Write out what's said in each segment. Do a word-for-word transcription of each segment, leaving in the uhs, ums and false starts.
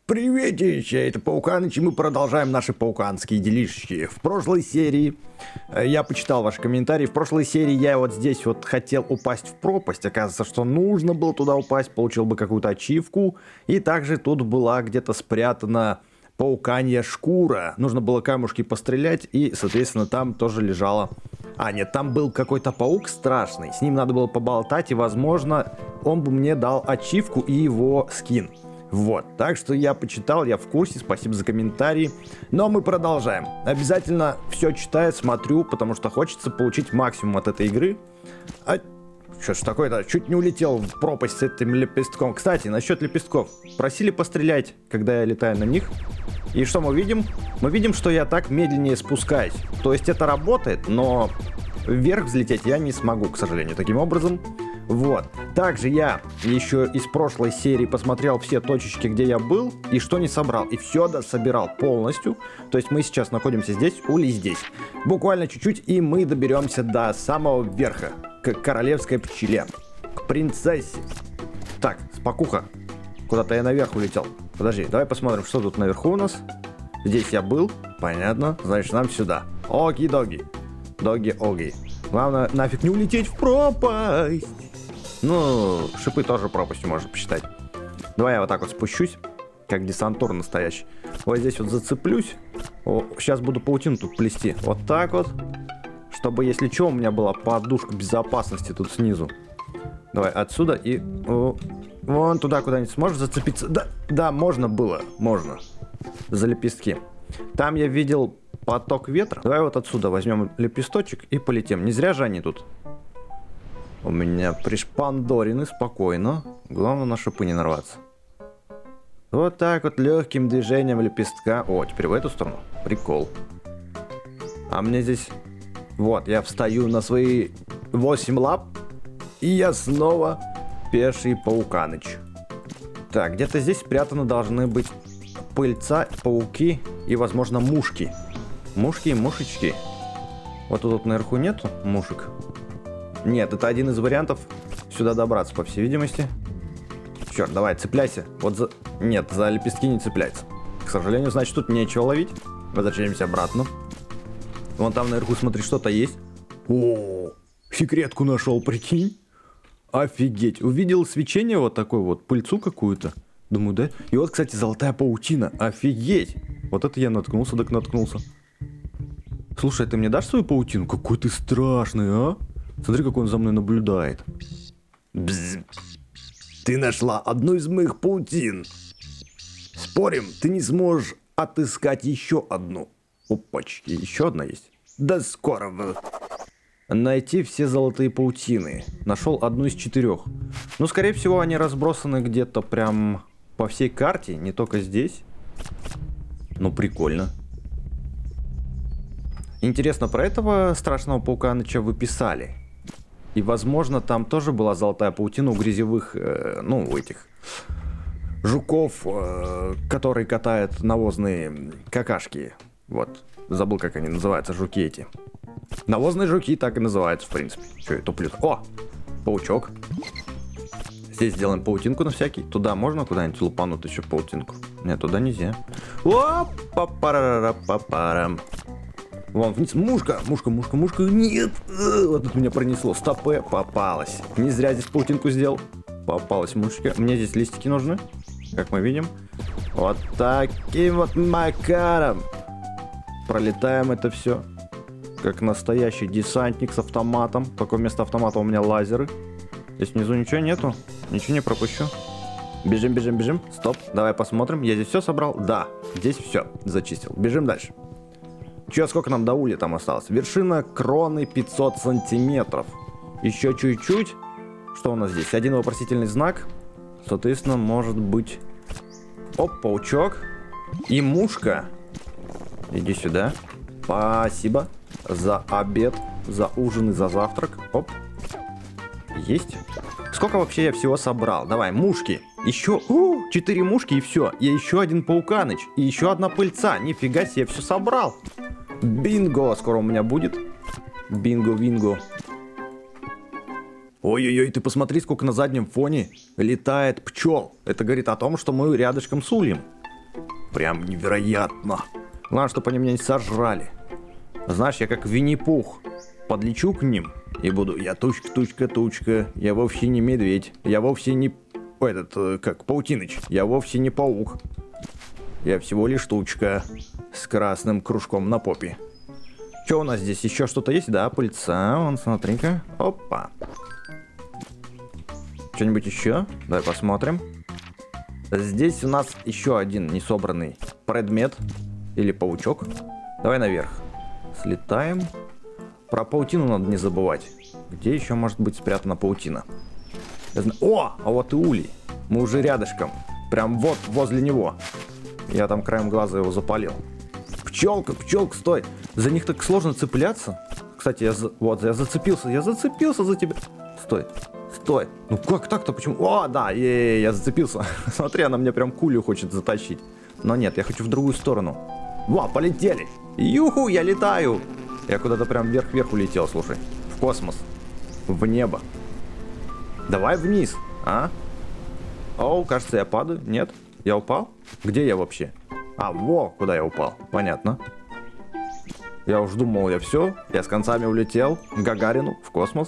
Приветище, это Пауканыч, и мы продолжаем наши пауканские делишки. В прошлой серии, э, я почитал ваши комментарии, в прошлой серии я вот здесь вот хотел упасть в пропасть. Оказывается, что нужно было туда упасть, получил бы какую-то ачивку. И также тут была где-то спрятана пауканья шкура. Нужно было камушки пострелять, и, соответственно, там тоже лежала... А, нет, там был какой-то паук страшный, с ним надо было поболтать, и, возможно, он бы мне дал ачивку и его скин. Вот, так что я почитал, я в курсе, спасибо за комментарии. Но мы продолжаем. Обязательно все читаю, смотрю, потому что хочется получить максимум от этой игры. А что ж такое-то, чуть не улетел в пропасть с этим лепестком. Кстати, насчет лепестков. Просили пострелять, когда я летаю на них. И что мы видим? Мы видим, что я так медленнее спускаюсь. То есть это работает, но вверх взлететь я не смогу, к сожалению, таким образом. Вот. Также я еще из прошлой серии посмотрел все точечки, где я был, и что не собрал. И все дособирал полностью. То есть мы сейчас находимся здесь, Ули здесь. Буквально чуть-чуть, и мы доберемся до самого верха. К королевской пчеле. К принцессе. Так, спокуха. Куда-то я наверх улетел. Подожди, давай посмотрим, что тут наверху у нас. Здесь я был. Понятно. Значит, нам сюда. Оки-доги. Доги-оги. Главное, нафиг не улететь в пропасть. Ну, шипы тоже пропастью можно посчитать. Давай я вот так вот спущусь, как десантур настоящий. Вот здесь вот зацеплюсь. О, сейчас буду паутину тут плести. Вот так вот. Чтобы, если что, у меня была подушка безопасности тут снизу. Давай отсюда и... О, вон туда куда-нибудь сможешь зацепиться? Да, да, можно было. Можно. За лепестки. Там я видел поток ветра. Давай вот отсюда возьмем лепесточек и полетим. Не зря же они тут. У меня пришпандорены спокойно. Главное на шипы не нарваться. Вот так вот легким движением лепестка. О, теперь в эту сторону. Прикол. А мне здесь... Вот, я встаю на свои восемь лап. И я снова пеший пауканыч. Так, где-то здесь спрятаны должны быть пыльца, пауки и, возможно, мушки. Мушки и мушечки. Вот тут наверху нету мушек. Нет, это один из вариантов сюда добраться, по всей видимости. Черт, давай, цепляйся. Вот за... Нет, за лепестки не цепляется. К сожалению, значит, тут нечего ловить. Возвращаемся обратно. Вон там наверху, смотри, что-то есть. О, секретку нашел, прикинь. Офигеть. Увидел свечение вот такое вот, пыльцу какую-то. Думаю, да? И вот, кстати, золотая паутина. Офигеть. Вот это я наткнулся, так наткнулся. Слушай, ты мне дашь свою паутину? Какой ты страшный, а? Смотри, как он за мной наблюдает. Бзз. Ты нашла одну из моих паутин. Спорим, ты не сможешь отыскать еще одну. Опачки, еще одна есть. До скорого. Найти все золотые паутины. Нашел одну из четырех. Ну, скорее всего, они разбросаны где-то прям по всей карте, не только здесь. Ну, прикольно. Интересно, про этого страшного пауканыча вы писали. И, возможно, там тоже была золотая паутина у грязевых, э, ну, у этих жуков, э, которые катают навозные какашки. Вот, забыл, как они называются, жуки эти. Навозные жуки так и называются, в принципе. Че я туплю? О, паучок. Здесь сделаем паутинку на всякий. Туда можно куда-нибудь лупануть еще паутинку? Нет, туда нельзя. О, па-пара-па-парам. Вон вниз. Мушка, мушка, мушка, мушка. Нет. Вот тут меня пронесло. Стопе, попалась. Не зря здесь паутинку сделал. Попалась мушка. Мне здесь листики нужны, как мы видим. Вот таким вот макаром. Пролетаем это все. Как настоящий десантник с автоматом. Только вместо автомата у меня лазеры. Здесь внизу ничего нету. Ничего не пропущу. Бежим, бежим, бежим. Стоп. Давай посмотрим. Я здесь все собрал? Да. Здесь все. Зачистил. Бежим дальше. Че, сколько нам до ули там осталось? Вершина кроны пятьсот сантиметров. Еще чуть-чуть. Что у нас здесь? Один вопросительный знак. Соответственно, может быть... Оп, паучок. И мушка. Иди сюда. Спасибо за обед, за ужин и за завтрак. Оп. Есть. Сколько вообще я всего собрал? Давай, мушки. Еще у, четыре мушки и все. И еще один пауканыч. И еще одна пыльца. Нифига себе, я все собрал. Бинго скоро у меня будет. Бинго-винго. Ой-ой-ой, ты посмотри, сколько на заднем фоне летает пчел. Это говорит о том, что мы рядышком с ульем. прям невероятно. Главное, чтобы они меня не сожрали. Знаешь, я как Винни-Пух. Подлечу к ним и буду: я тучка, тучка, тучка. Я вовсе не медведь. Я вовсе не... Этот, как, Паутиныч. Я вовсе не паук. Я всего лишь тучка с красным кружком на попе. Что у нас здесь? Еще что-то есть? Да, пыльца. Вон, смотри-ка. Опа. Что-нибудь еще? Давай посмотрим. Здесь у нас еще один несобранный предмет. Или паучок. Давай наверх. Слетаем. Про паутину надо не забывать. Где еще может быть спрятана паутина? О, а вот и улей. Мы уже рядышком. Прям вот возле него. Я там краем глаза его запалил. Пчелка, пчелка, стой. За них так сложно цепляться. Кстати, я за... вот, я зацепился. Я зацепился за тебя. Стой, стой. Ну как так-то? Почему? О, да, е-е-е, я зацепился. Смотри, она мне прям кулю хочет затащить. Но нет, я хочу в другую сторону. Во, полетели. Юху, я летаю. Я куда-то прям вверх-вверх улетел, слушай. В космос. В небо. Давай вниз, а? Оу, кажется, я падаю. Нет? Я упал? Где я вообще? А, во, куда я упал. Понятно. Я уж думал, я все. Я с концами улетел к Гагарину в космос.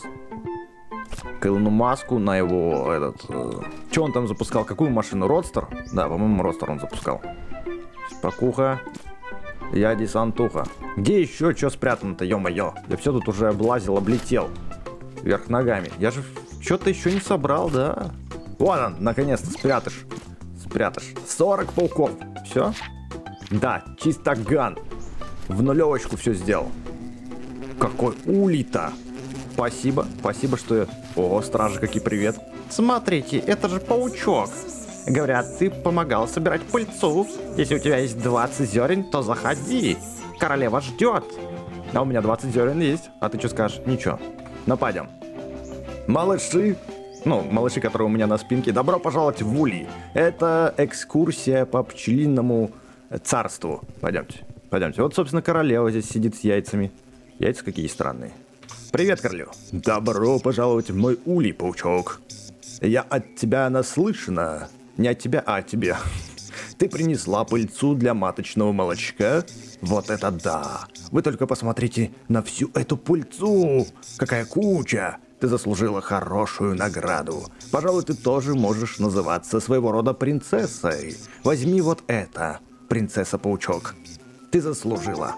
К Илону Маску на его этот... Э, что он там запускал? Какую машину? Родстер? Да, по-моему, Родстер он запускал. Спокуха. Я десантуха. Где еще что спрятано-то, ё-моё? Я все тут уже облазил, облетел. Вверх ногами. Я же что-то еще не собрал, да? Вон он, наконец-то, спрятаешь. Спрятаешь. сорок пауков. Все? Да, чисто ган. В нулевочку все сделал. Какой улей-то. Спасибо, спасибо, что я... О, стражи, какие привет. Смотрите, это же паучок. Говорят, ты помогал собирать пыльцу. Если у тебя есть двадцать зерен, то заходи. Королева ждет. А у меня двадцать зерен есть. А ты что скажешь? Ничего. Нападем. Малыши. Ну, малыши, которые у меня на спинке. Добро пожаловать в улей. Это экскурсия по пчелиному царству. Пойдемте. Пойдемте. Вот, собственно, королева здесь сидит с яйцами. Яйца какие странные. Привет, королева. Добро пожаловать в мой улей, паучок. Я от тебя наслышана. Не от тебя, а от тебя. Ты принесла пыльцу для маточного молочка? Вот это да! Вы только посмотрите на всю эту пыльцу! Какая куча! Ты заслужила хорошую награду. Пожалуй, ты тоже можешь называться своего рода принцессой. Возьми вот это, принцесса-паучок. Ты заслужила.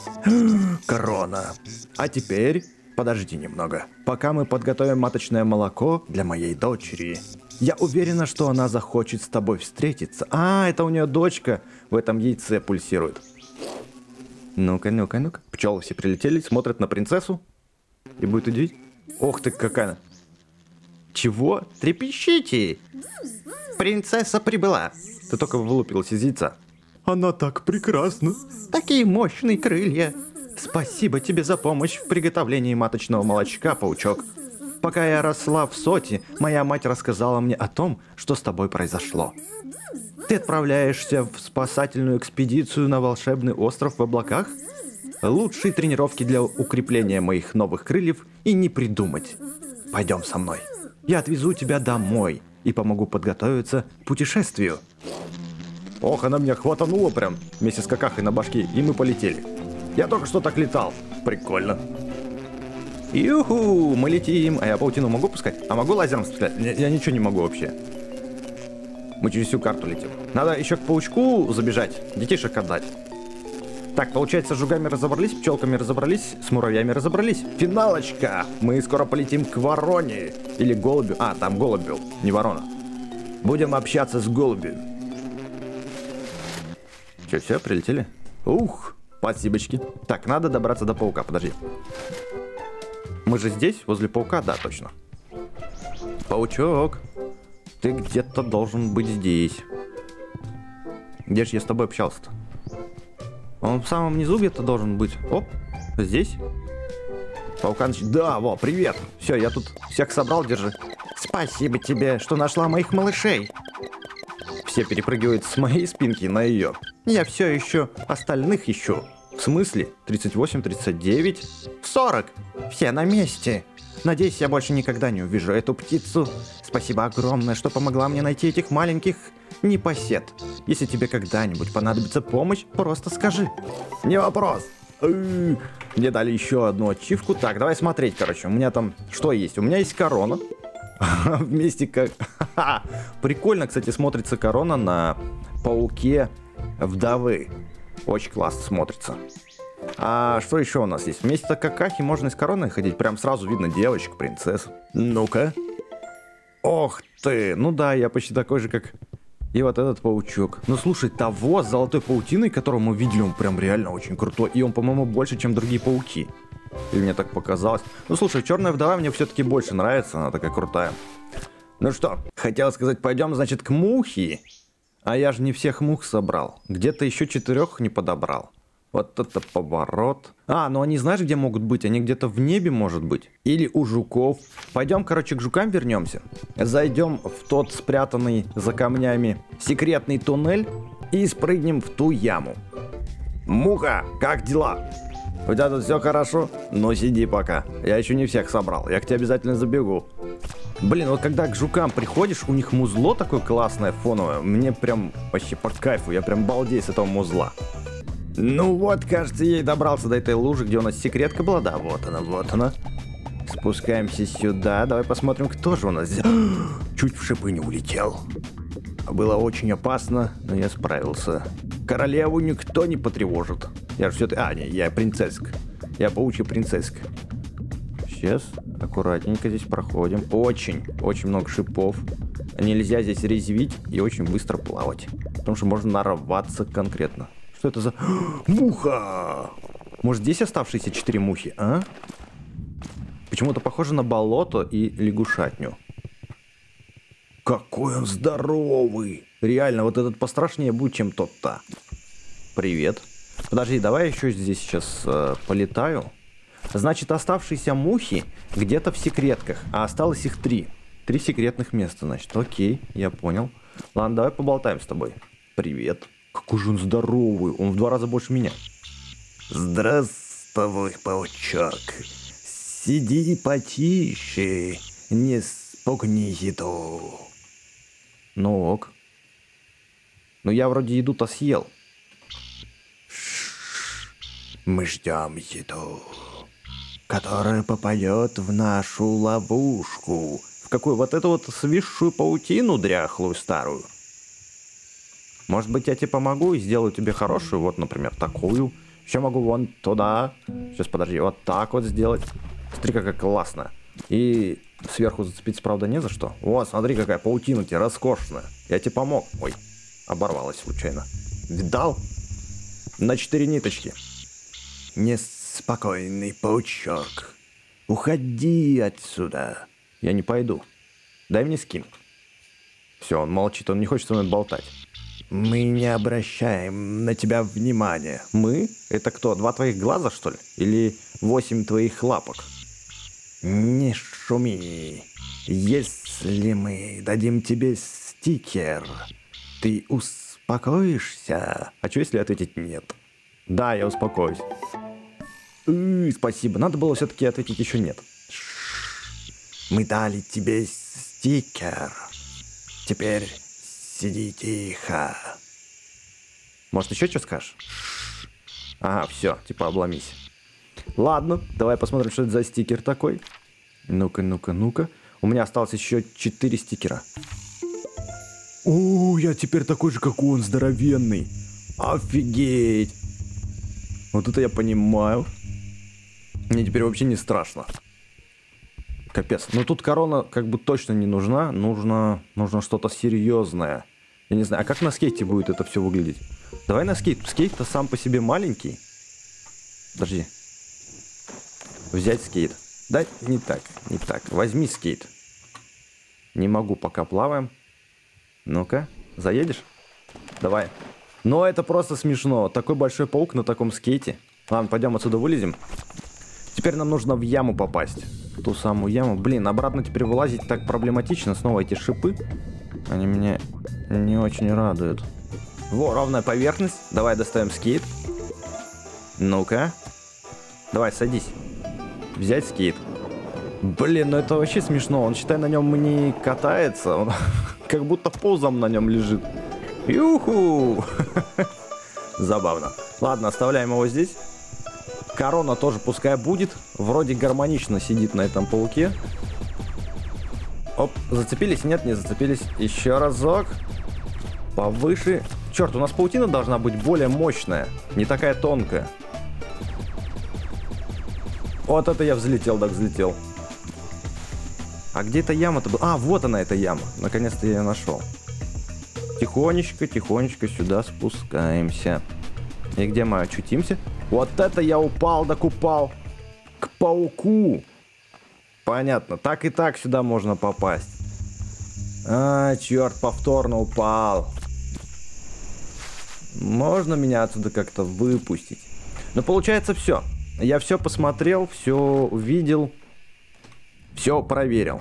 Корона. А теперь подожди немного, пока мы подготовим маточное молоко для моей дочери. Я уверена, что она захочет с тобой встретиться. А, это у нее дочка в этом яйце пульсирует. Ну-ка, ну-ка, ну-ка. Пчелы все прилетели, смотрят на принцессу. И будет удивить. Ох ты, какая. Чего? Трепещите! Принцесса прибыла. Ты только вылупилась из яйца. Она так прекрасна. Такие мощные крылья. Спасибо тебе за помощь в приготовлении маточного молочка, паучок. Пока я росла в Соте, моя мать рассказала мне о том, что с тобой произошло. Ты отправляешься в спасательную экспедицию на волшебный остров в облаках? Лучшие тренировки для укрепления моих новых крыльев и не придумать. Пойдем со мной. Я отвезу тебя домой и помогу подготовиться к путешествию. Ох, она меня хватанула прям вместе с какахой на башке, и мы полетели. Я только что так летал. Прикольно. Юху, мы летим. А я паутину могу пускать? А могу лазером стрелять? Я, я ничего не могу вообще. Мы через всю карту летим. Надо еще к паучку забежать, детишек отдать. Так, получается, с жугами разобрались, пчелками разобрались, с муравьями разобрались. Финалочка! Мы скоро полетим к вороне. Или голубю. А, там голубь был, не ворона. Будем общаться с голубью. Че, все, прилетели? Ух, спасибочки. Так, надо добраться до паука, подожди. Мы же здесь, возле паука? Да, точно. Паучок, ты где-то должен быть здесь. Где же я с тобой общался-то? Он в самом низу где-то должен быть. Оп, здесь. Пауканыч, да, во, привет. Все, я тут всех собрал, держи. Спасибо тебе, что нашла моих малышей. Все перепрыгивают с моей спинки на ее. Я все еще остальных ищу. В смысле? тридцать восемь, тридцать девять, сорок. Все на месте. Надеюсь, я больше никогда не увижу эту птицу. Спасибо огромное, что помогла мне найти этих маленьких непосед. Если тебе когда-нибудь понадобится помощь, просто скажи. Не вопрос. Мне дали еще одну ачивку. Так, давай смотреть, короче. У меня там что есть? У меня есть корона. Вместе как... Прикольно, кстати, смотрится корона на пауке вдовы. Очень классно смотрится. А что еще у нас есть? Вместо какахи можно и с короной ходить. Прям сразу видно девочек, принцесс. Ну-ка. Ох ты. Ну да, я почти такой же, как... И вот этот паучок. Ну слушай, того с золотой паутиной, которого мы видели, он прям реально очень крутой. И он, по-моему, больше, чем другие пауки. Или мне так показалось. Ну слушай, черная вдова мне все-таки больше нравится. Она такая крутая. Ну что, хотел сказать, пойдем, значит, к мухе. А я же не всех мух собрал. Где-то еще четырех не подобрал. Вот это поворот. А, ну они знаешь, где могут быть? Они где-то в небе, может быть. Или у жуков. Пойдем, короче, к жукам вернемся. Зайдем в тот спрятанный за камнями секретный туннель и спрыгнем в ту яму. Муха, как дела? У тебя тут все хорошо? Ну сиди пока. Я еще не всех собрал. Я к тебе обязательно забегу. Блин, вот когда к жукам приходишь, у них музло такое классное, фоновое. Мне прям вообще по кайфу. Я прям балдею с этого музла. Ну вот, кажется, я и добрался до этой лужи, где у нас секретка была. Да, вот она, вот она. Спускаемся сюда. Давай посмотрим, кто же у нас здесь. Чуть в шипы не улетел. Было очень опасно, но я справился. Королеву никто не потревожит. Я же все-таки... А, не, я принцесска. Я паучья принцесска. Сейчас аккуратненько здесь проходим. Очень, очень много шипов. Нельзя здесь резвить и очень быстро плавать. Потому что можно нарваться конкретно. Что это за... Муха! Может, здесь оставшиеся четыре мухи, а? Почему-то похоже на болото и лягушатню. Какой он здоровый! Реально, вот этот пострашнее будет, чем тот-то. Привет. Подожди, давай еще здесь сейчас э, полетаю. Значит, оставшиеся мухи где-то в секретках, а осталось их три. Три секретных места, значит. Окей, я понял. Ладно, давай поболтаем с тобой. Привет. Какой же он здоровый. Он в два раза больше меня. Здравствуй, паучок. Сиди потише. Не спугни еду. Ну ок. Ну я вроде еду-то съел. Мы ждем еду, которая попадет в нашу ловушку. В какую? Вот эту вот свисшую паутину дряхлую старую. Может быть, я тебе помогу и сделаю тебе хорошую. Вот, например, такую. Еще могу вон туда. Сейчас, подожди, вот так вот сделать. Смотри, какая классная. И сверху зацепиться, правда, не за что. Вот, смотри, какая паутина у тебя роскошная. Я тебе помог. Ой, оборвалась случайно. Видал? На четыре ниточки. Неспокойный паучок. Уходи отсюда. Я не пойду. Дай мне скин. Все, он молчит, он не хочет со мной болтать. Мы не обращаем на тебя внимания. Мы? Это кто? Два твоих глаза, что ли? Или восемь твоих лапок? Не шуми. Если мы дадим тебе стикер, ты успокоишься? А что, если ответить нет? Да, я успокоюсь. И, спасибо. Надо было все-таки ответить еще нет. Мы дали тебе стикер. Теперь сиди тихо. Может, еще что скажешь? Ага, все, типа обломись. Ладно, давай посмотрим, что это за стикер такой. Ну-ка, ну-ка, ну-ка. У меня осталось еще четыре стикера. О, я теперь такой же, как он, здоровенный. Офигеть. Вот это я понимаю. Мне теперь вообще не страшно. Капец. Но тут корона как бы точно не нужна. Нужно, нужно что-то серьезное. Я не знаю, а как на скейте будет это все выглядеть? Давай на скейт. Скейт-то сам по себе маленький. Подожди. Взять скейт. Да, не так, не так. Возьми скейт. Не могу, пока плаваем. Ну-ка, заедешь? Давай. Но это просто смешно. Такой большой паук на таком скейте. Ладно, пойдем отсюда вылезем. Теперь нам нужно в яму попасть. В ту самую яму. Блин, обратно теперь вылазить так проблематично. Снова эти шипы. Они меня не очень радуют. Во, ровная поверхность. Давай доставим скейт. Ну-ка. Давай, садись. Взять скейт. Блин, ну это вообще смешно. Он, считай, на нем не катается. Он как будто пузом на нем лежит. Юху! Забавно. Ладно, оставляем его здесь. Корона тоже пускай будет. Вроде гармонично сидит на этом пауке. Оп, зацепились? Нет, не зацепились. Еще разок. Повыше. Черт, у нас паутина должна быть более мощная. Не такая тонкая. Вот это я взлетел, так взлетел. А где эта яма-то была? А, вот она, эта яма. Наконец-то я ее нашел. Тихонечко, тихонечко сюда спускаемся. И где мы очутимся? Вот это я упал, так упал. К пауку. Понятно. Так и так сюда можно попасть. А, черт, повторно упал. Можно меня отсюда как-то выпустить? Ну, получается, все. Я все посмотрел, все увидел. Все проверил.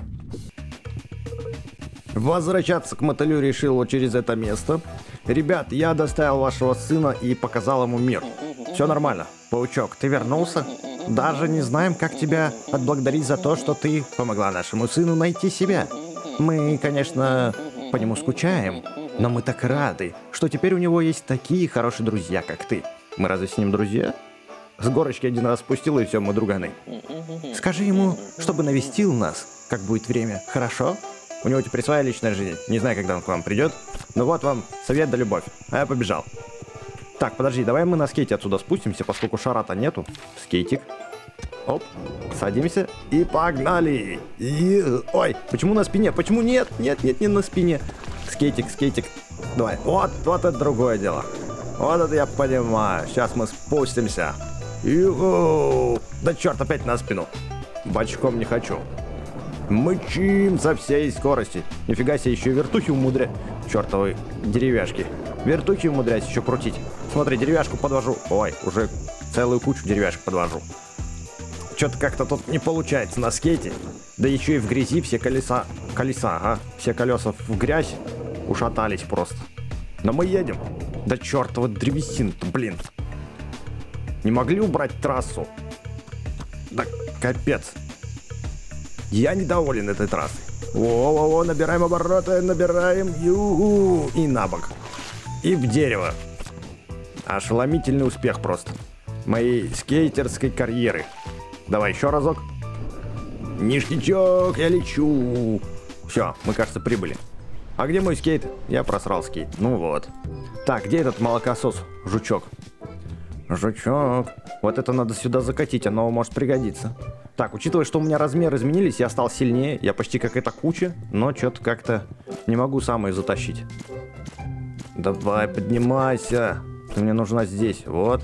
Возвращаться к мотылю решил вот через это место. Ребят, я доставил вашего сына и показал ему мир. Все нормально. Паучок, ты вернулся? Даже не знаем, как тебя отблагодарить за то, что ты помогла нашему сыну найти себя. Мы, конечно, по нему скучаем, но мы так рады, что теперь у него есть такие хорошие друзья, как ты. Мы разве с ним друзья? С горочки один раз спустил, и все, мы друганы. Скажи ему, чтобы навестил нас, как будет время, хорошо? У него теперь своя личная жизнь. Не знаю, когда он к вам придет. Но вот вам совет да любовь. А я побежал. Так, подожди, давай мы на скейте отсюда спустимся, поскольку шара-то нету. Скейтик. Оп, садимся и погнали. И... Ой, почему на спине? Почему нет? Нет, нет, не на спине. Скейтик, скейтик. Давай. Вот, вот это другое дело. Вот это я понимаю. Сейчас мы спустимся. Ю-ху. Да черт, опять на спину. Бочком не хочу. Мчим со всей скорости. Нифига себе, еще и вертухи умудря... Чертовы деревяшки. Вертухи умудряюсь еще крутить. Смотри, деревяшку подвожу. Ой, уже целую кучу деревяшек подвожу. Что-то как-то тут не получается на скейте. Да еще и в грязи все колеса... Колеса, ага. Все колеса в грязь ушатались просто. Но мы едем. Да чертова древесина-то, блин. Не могли убрать трассу? Да капец. Я недоволен этой трассой. О-о-о, набираем обороты, набираем. Ю-ху. И на бок. И в дерево. Ошеломительный успех просто. Моей скейтерской карьеры. Давай еще разок. Ништячок, я лечу. Все, мы, кажется, прибыли. А где мой скейт? Я просрал скейт. Ну вот. Так, где этот молокосос? Жучок. Жучок. Вот это надо сюда закатить, оно может пригодиться. Так, учитывая, что у меня размеры изменились, я стал сильнее. Я почти как эта куча, но что-то как-то не могу сам ее затащить. Давай, поднимайся. Ты мне нужна здесь, вот.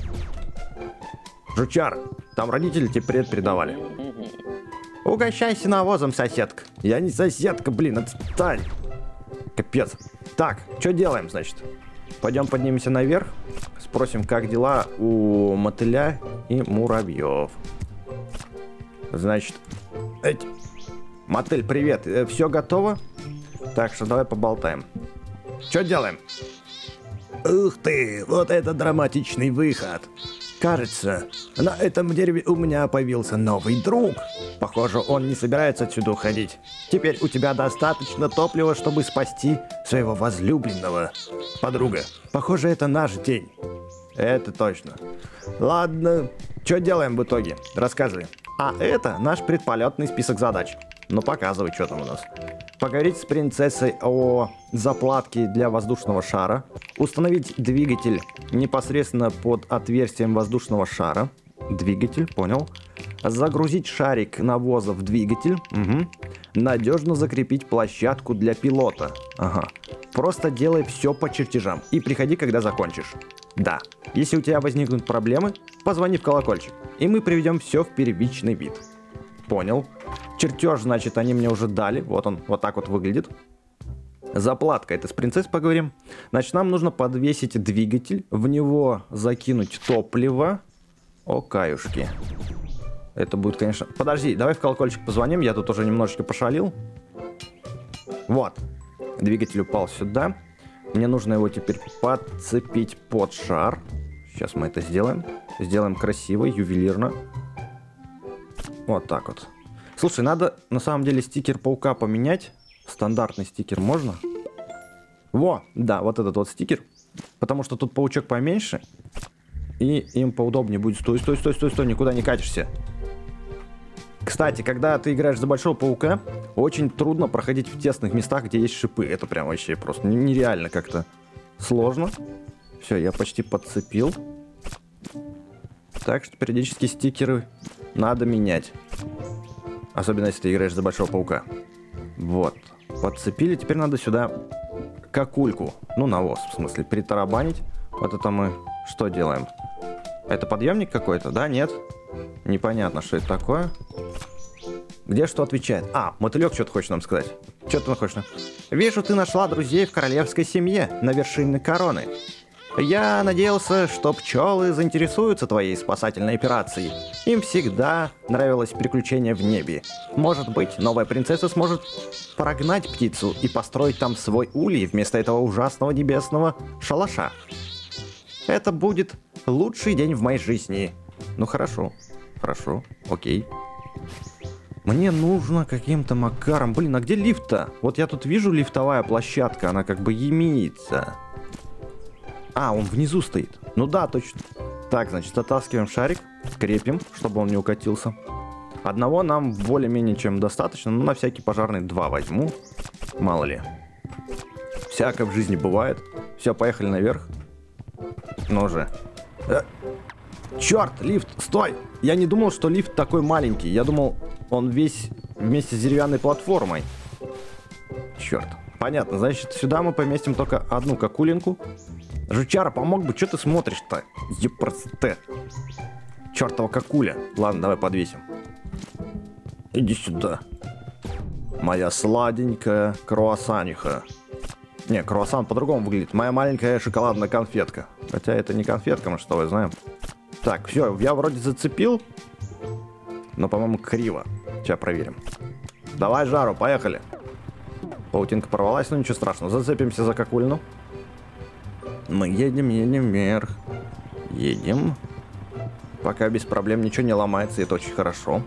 Жучар, там родители тебе привет передавали. Угощайся навозом, соседка. Я не соседка, блин, отстань. Капец. Так, что делаем, значит? Пойдем поднимемся наверх. Спросим, как дела у мотыля и муравьев. Значит, эти... Мотыль, привет. Все готово? Так что давай поболтаем. Что делаем? Ух ты, вот это драматичный выход. Кажется, на этом дереве у меня появился новый друг. Похоже, он не собирается отсюда уходить. Теперь у тебя достаточно топлива, чтобы спасти своего возлюбленного. Подруга, похоже, это наш день. Это точно. Ладно, что делаем в итоге? Рассказывай. А это наш предполетный список задач. Ну, показывай, что там у нас. Поговорить с принцессой о заплатке для воздушного шара. Установить двигатель непосредственно под отверстием воздушного шара. Двигатель, понял. Загрузить шарик навоза в двигатель. Угу. Надежно закрепить площадку для пилота. Ага. Просто делай все по чертежам и приходи, когда закончишь. Да. Если у тебя возникнут проблемы, позвони в колокольчик, и мы приведем все в первичный вид. Понял. Чертеж, значит, они мне уже дали. Вот он, вот так вот выглядит. Заплатка, это с принцессой поговорим. Значит, нам нужно подвесить двигатель, в него закинуть топливо. О, каюшки. Это будет, конечно... Подожди, давай в колокольчик позвоним, я тут уже немножечко пошалил. Вот. Двигатель упал сюда. Мне нужно его теперь подцепить под шар. Сейчас мы это сделаем. Сделаем красиво, ювелирно. Вот так вот. Слушай, надо на самом деле стикер паука поменять. Стандартный стикер можно? Во, да, вот этот вот стикер. Потому что тут паучок поменьше. И им поудобнее будет. Стой, стой, стой, стой, стой, никуда не катишься. Кстати, когда ты играешь за большого паука, очень трудно проходить в тесных местах, где есть шипы. Это прям вообще просто нереально как-то сложно. Все, я почти подцепил. Так что периодически стикеры надо менять. Особенно если ты играешь за большого паука. Вот. Подцепили. Теперь надо сюда какульку. Ну, навоз, в смысле, притарабанить. Вот это мы что делаем? Это подъемник какой-то? Да, нет? Непонятно, что это такое. Где что отвечает? А, мотылек что-то хочет нам сказать. Что ты хочешь? Вижу, ты нашла друзей в королевской семье на вершине короны. Я надеялся, что пчелы заинтересуются твоей спасательной операцией. Им всегда нравилось приключение в небе. Может быть, новая принцесса сможет прогнать птицу и построить там свой улей вместо этого ужасного небесного шалаша. Это будет лучший день в моей жизни. Ну хорошо, хорошо, окей. Мне нужно каким-то макаром... Блин, а где лифт-то? Вот я тут вижу лифтовая площадка, она как бы имеется. А, он внизу стоит. Ну да, точно. Так, значит, затаскиваем шарик, крепим, чтобы он не укатился. Одного нам более-менее чем достаточно, но на всякий пожарный два возьму. Мало ли. Всякое в жизни бывает. Все, поехали наверх. Ну же. Э, черт, лифт, стой! Я не думал, что лифт такой маленький. Я думал, он весь вместе с деревянной платформой. Черт. Понятно, значит, сюда мы поместим только одну какулинку. Жучара, помог бы, что ты смотришь-то? Епросте. Чертова какуля. Ладно, давай подвесим. Иди сюда. Моя сладенькая круассаниха. Не, круассан по-другому выглядит. Моя маленькая шоколадная конфетка. Хотя это не конфетка, мы что, знаем. Так, все, я вроде зацепил. Но, по-моему, криво. Сейчас проверим. Давай жару, поехали. Паутинка порвалась, но ничего страшного. Зацепимся за какульну. Мы едем, едем вверх. Едем. Пока без проблем ничего не ломается, и это очень хорошо.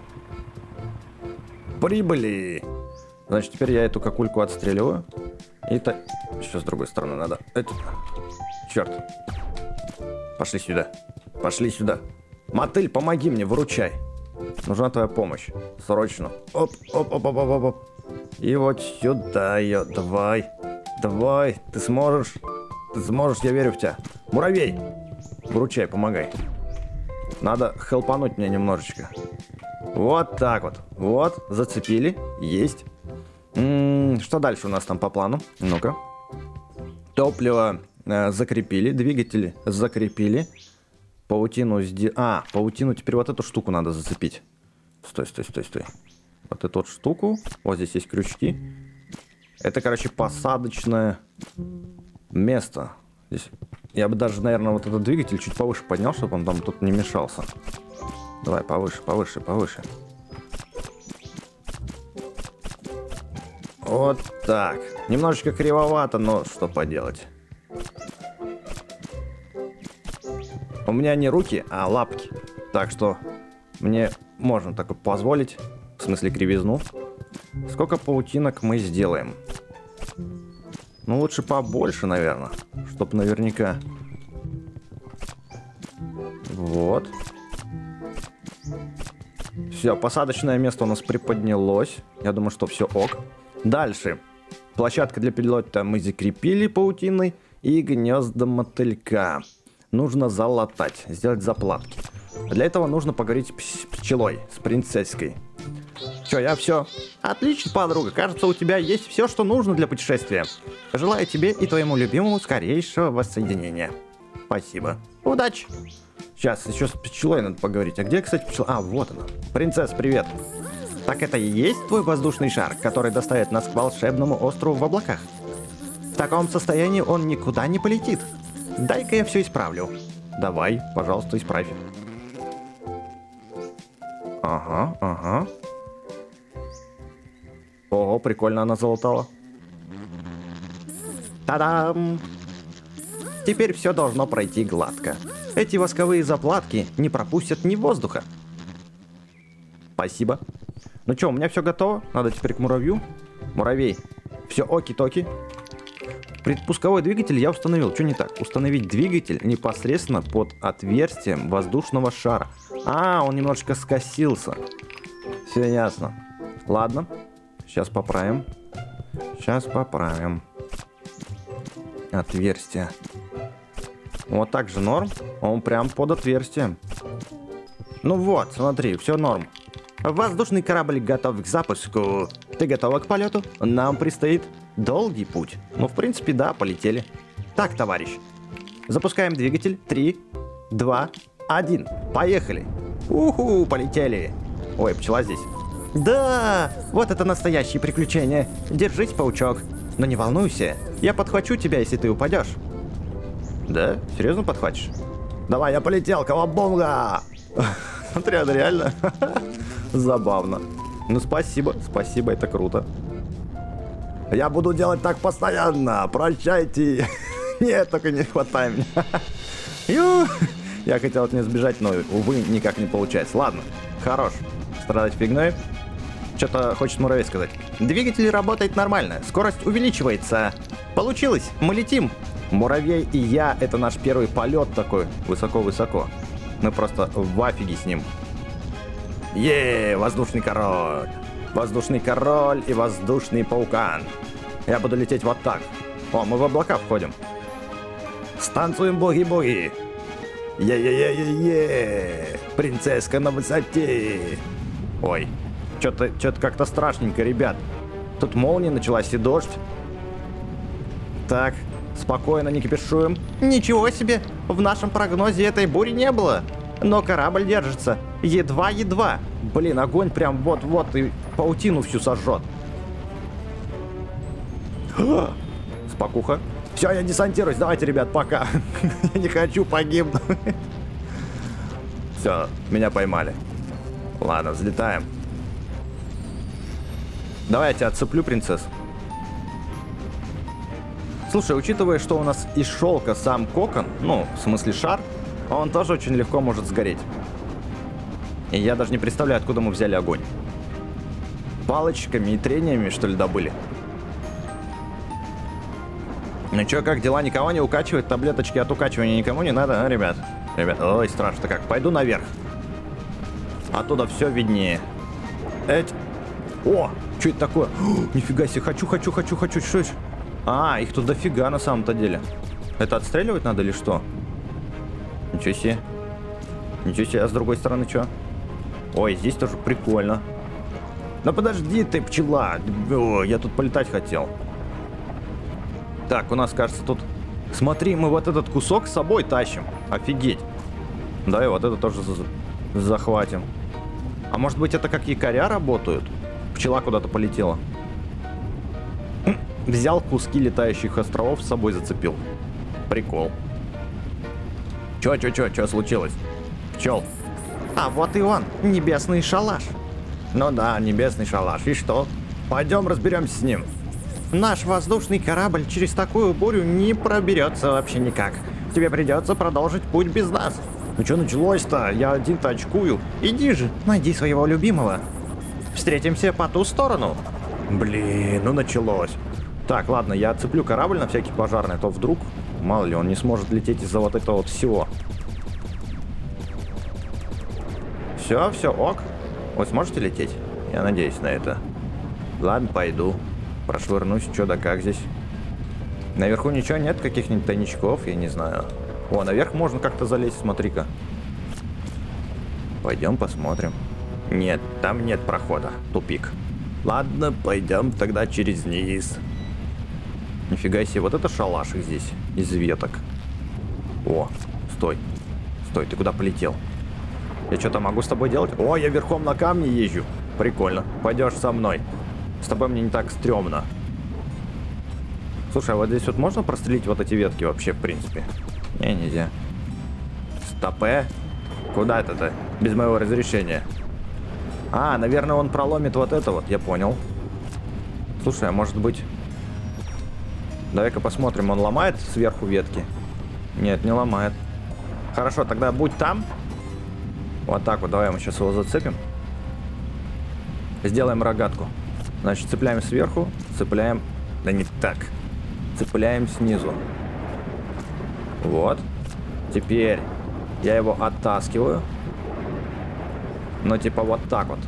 Прибыли! Значит, теперь я эту какульку отстреливаю. И так... Еще с другой стороны надо. Это... Черт. Пошли сюда. Пошли сюда. Мотыль, помоги мне, выручай. Нужна твоя помощь. Срочно. Оп, оп, оп, оп, оп, оп. И вот сюда ее. Давай. Давай. Ты сможешь. Ты сможешь, я верю в тебя. Муравей. Выручай, помогай. Надо хелпануть мне немножечко. Вот так вот. Вот, зацепили. Есть. М-м, что дальше у нас там по плану? Ну-ка. Топливо э, закрепили. Двигатели закрепили. Паутину сде... А, паутину теперь вот эту штуку надо зацепить. Стой, стой, стой, стой. Вот эту вот штуку. Вот здесь есть крючки. Это, короче, посадочное место. Здесь... Я бы даже, наверное, вот этот двигатель чуть повыше поднял, чтобы он там тут не мешался. Давай, повыше, повыше, повыше. Вот так. Немножечко кривовато, но что поделать. У меня не руки, а лапки. Так что мне можно такое позволить. В смысле кривизну. Сколько паутинок мы сделаем? Ну, лучше побольше, наверное. Чтоб наверняка. Вот. Все, посадочное место у нас приподнялось. Я думаю, что все ок. Дальше. Площадка для пилота мы закрепили паутиной. И гнезда мотылька. Нужно залатать, сделать заплатки. Для этого нужно поговорить с пчелой, с принцесской. Че, я все. Отлично, подруга. Кажется, у тебя есть все, что нужно для путешествия. Желаю тебе и твоему любимому скорейшего воссоединения. Спасибо. Удачи. Сейчас еще с пчелой надо поговорить. А где, кстати, пчела? А, вот она. Принцесса, привет. Так это и есть твой воздушный шар, который доставит нас к волшебному острову в облаках? В таком состоянии он никуда не полетит. Дай-ка я все исправлю. Давай, пожалуйста, исправь. Ага, ага. Ого, прикольно она залатала. Та-дам! Теперь все должно пройти гладко. Эти восковые заплатки не пропустят ни воздуха. Спасибо. Ну что, у меня все готово. Надо теперь к муравью. Муравей. Все оки-токи. Предпусковой двигатель я установил. Что не так? Установить двигатель непосредственно под отверстием воздушного шара. А, он немножечко скосился. Все ясно. Ладно. Сейчас поправим. Сейчас поправим. Отверстие. Вот так же норм. Он прям под отверстием. Ну вот, смотри, все норм. Воздушный корабль готов к запуску. Ты готова к полету? Нам предстоит долгий путь. Ну, в принципе, да, полетели. Так, товарищ. Запускаем двигатель. Три, два, один. Поехали. Уху, полетели. Ой, пчела здесь. Да, вот это настоящее приключение. Держись, паучок. Но не волнуйся, я подхвачу тебя, если ты упадешь. Да? Серьезно подхватишь? Давай, я полетел, кавабонга! Смотри, это реально забавно. Ну, спасибо, спасибо, это круто. Я буду делать так постоянно, прощайте. Нет, только не хватай меня. Я хотел от нее сбежать, но, увы, никак не получается. Ладно, хорош. Страдать фигней. Что-то хочет муравей сказать. Двигатель работает нормально, скорость увеличивается. Получилось, мы летим. Муравей и я, это наш первый полет такой, высоко-высоко. Мы просто в афиге с ним. Еее, воздушный король. Воздушный король и воздушный паукан. Я буду лететь вот так. О, мы в облака входим. Станцуем буги-буги. Е-е-е-е-е. Принцесска на высоте. Ой, что-то что-то как-то страшненько, ребят. Тут молния началась и дождь. Так, спокойно, не кипишуем. Ничего себе, в нашем прогнозе этой бури не было. Но корабль держится. Едва-едва. Блин, огонь прям вот-вот и паутину всю сожжет. Спокуха. Все, я десантируюсь. Давайте, ребят, пока. Я не хочу погибнуть. Все, меня поймали. Ладно, взлетаем. Давай я тебя отцеплю, принцесс. Слушай, учитывая, что у нас из шелка сам кокон, ну, в смысле шар, он тоже очень легко может сгореть. И я даже не представляю, откуда мы взяли огонь. Палочками и трениями, что ли, добыли? Ну чё, как дела? Никого не укачивает? Таблеточки от укачивания никому не надо, а, ребят? Ребят, ой, страшно как. Пойду наверх. Оттуда все виднее. Эть. О, что это такое? О, нифига себе, хочу, хочу, хочу, хочу. Что это? А, их тут дофига на самом-то деле. Это отстреливать надо или что? Ничего себе. Ничего себе, а с другой стороны что? Ой, здесь тоже прикольно. Да подожди ты, пчела. О, я тут полетать хотел. Так, у нас, кажется, тут... Смотри, мы вот этот кусок с собой тащим. Офигеть. Да, и вот это тоже за... захватим. А может быть, это как якоря работают? Пчела куда-то полетела. Взял куски летающих островов, с собой зацепил. Прикол. Чё, чё, чё, чё случилось? Пчел. А вот и он, небесный шалаш. Ну да, небесный шалаш. И что? Пойдем разберемся с ним. Наш воздушный корабль через такую бурю не проберется вообще никак. Тебе придется продолжить путь без нас. Ну что началось-то? Я один-то очкую. Иди же, найди своего любимого. Встретимся по ту сторону. Блин, ну началось. Так, ладно, я отцеплю корабль на всякий пожарный, а то вдруг, мало ли, он не сможет лететь из-за вот этого вот всего. Все, все, ок. Вы сможете лететь? Я надеюсь на это. Ладно, пойду. Прошвырнусь, что да как здесь. Наверху ничего нет, каких-нибудь тайничков, я не знаю. О, наверх можно как-то залезть, смотри-ка. Пойдем посмотрим. Нет, там нет прохода. Тупик. Ладно, пойдем тогда через низ. Нифига себе, вот это шалашик здесь, из веток. О, стой. Стой, ты куда полетел? Я что-то могу с тобой делать? О, я верхом на камне езжу. Прикольно. Пойдешь со мной. С тобой мне не так стрёмно. Слушай, а вот здесь вот можно прострелить вот эти ветки вообще, в принципе? Не, нельзя. Стопе? Куда это-то? Без моего разрешения. А, наверное, он проломит вот это вот, я понял. Слушай, а может быть... Давай-ка посмотрим, он ломает сверху ветки? Нет, не ломает. Хорошо, тогда будь там. Вот так вот, давай мы сейчас его зацепим. Сделаем рогатку. Значит, цепляем сверху, цепляем... Да не так. цепляем снизу. Вот. Теперь я его оттаскиваю. Но типа вот так вот.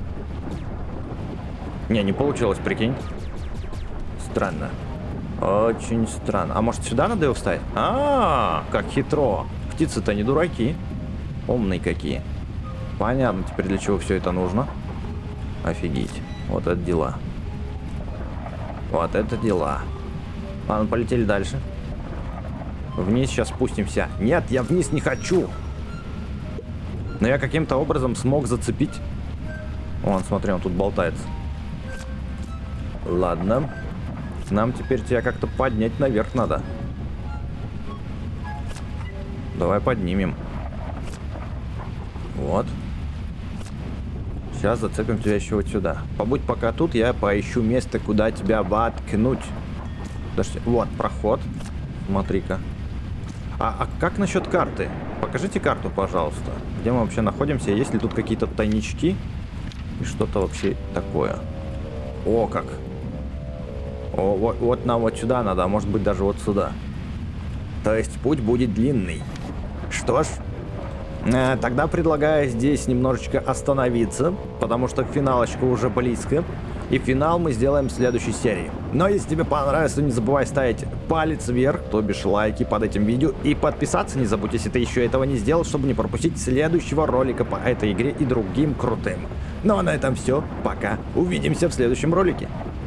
Не, не получилось, прикинь. Странно. Очень странно. А может сюда надо его вставить? А, -а, -а как хитро. Птицы-то не дураки. Умные какие. Понятно теперь, для чего все это нужно. Офигеть. Вот это дела. Вот это дела. Ладно, полетели дальше. Вниз сейчас спустимся. Нет, я вниз не хочу. Но я каким-то образом смог зацепить. Вон, смотри, он тут болтается. Ладно. Нам теперь тебя как-то поднять наверх надо. Давай поднимем. Вот. Сейчас зацепим тебя еще вот сюда. Побудь пока тут, я поищу место, куда тебя воткнуть. Подожди, вот проход. Смотри-ка. А, а как насчет карты? Покажите карту, пожалуйста. Где мы вообще находимся? Есть ли тут какие-то тайнички? И что-то вообще такое. О, как. О, вот, вот нам вот сюда надо, а может быть даже вот сюда. То есть путь будет длинный. Что ж, э, тогда предлагаю здесь немножечко остановиться, потому что финалочка уже близко. И финал мы сделаем в следующей серии. Но если тебе понравилось, то не забывай ставить палец вверх, то бишь лайки под этим видео. И подписаться не забудь, если ты еще этого не сделал, чтобы не пропустить следующего ролика по этой игре и другим крутым. Ну а на этом все. Пока. Увидимся в следующем ролике.